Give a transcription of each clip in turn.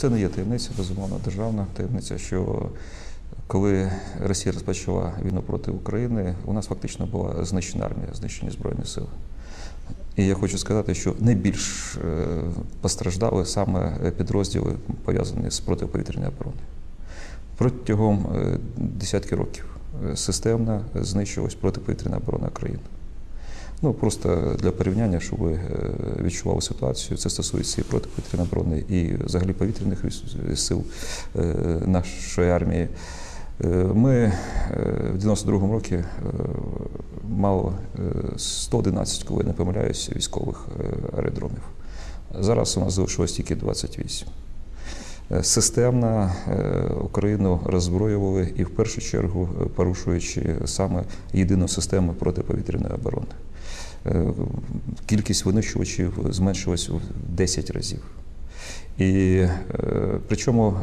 Це не є таємниця, безумовно, державна таємниця, що коли Росія розпочала війну проти України, у нас фактично була знищена армія, знищені Збройні сили. І я хочу сказати, що найбільш постраждали саме підрозділи, пов'язані з протиповітряною обороною. Протягом десятків років системно знищилась протиповітряна оборона країни. Ну, просто для порівняння, щоб ви відчували ситуацію, це стосується і протиповітряної оборони, і взагалі повітряних сил нашої армії. Ми в 92-му році мали 111, коли я не помиляюсь, військових аеродромів. Зараз у нас залишилось тільки 28. Системно Україну роззброювали і в першу чергу порушуючи саме єдину систему протиповітряної оборони. Кількість винищувачів зменшилась в 10 разів. І причому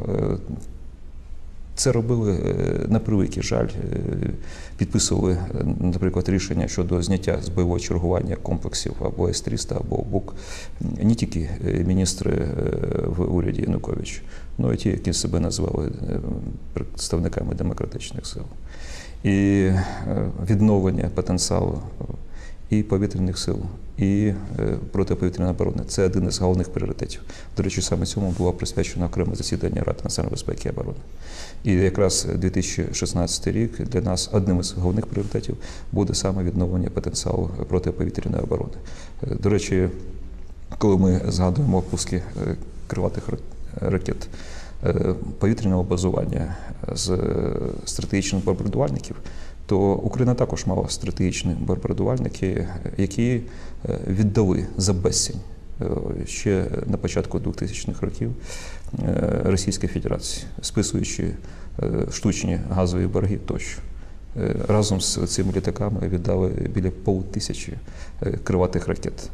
це робили, на превеликий жаль, підписували, наприклад, рішення щодо зняття з бойового чергування комплексів або С-300, або БУК не тільки міністри в уряді Януковича, але й ті, які себе називали представниками демократичних сил. І відновлення потенціалу і повітряних сил, і протиповітряної оборони – це один із головних пріоритетів. До речі, саме цьому було присвячено окреме засідання Ради національної безпеки і оборони. І якраз 2016 рік для нас одним із головних пріоритетів буде саме відновлення потенціалу протиповітряної оборони. До речі, коли ми згадуємо пуски крилатих ракет повітряного базування з стратегічних бомбардувальників, то Україна також мала стратегічні бомбардувальники, які віддали за безцінь ще на початку 2000-х років Російській Федерації, списуючи штучні газові борги тощо. Разом з цими літаками віддали біля 500 крилатих ракет.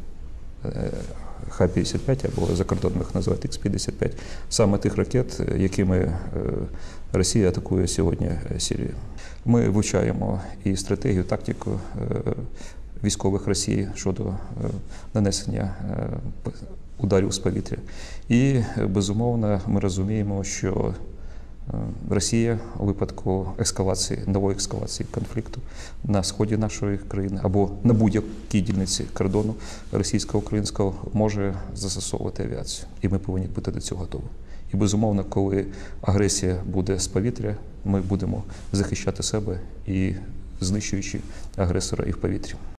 Х-55, або закордонно їх називають Х-55, саме тих ракет, якими Росія атакує сьогодні Сирію. Ми вивчаємо і стратегію, тактику військових Росії щодо нанесення ударів з повітря. І, безумовно, ми розуміємо, що Росія у випадку нової ескалації конфлікту на сході нашої країни або на будь-якій дільниці кордону російсько-українського може застосовувати авіацію. І ми повинні бути до цього готові. І, безумовно, коли агресія буде з повітря, ми будемо захищати себе і знищуючи агресора і в повітрі.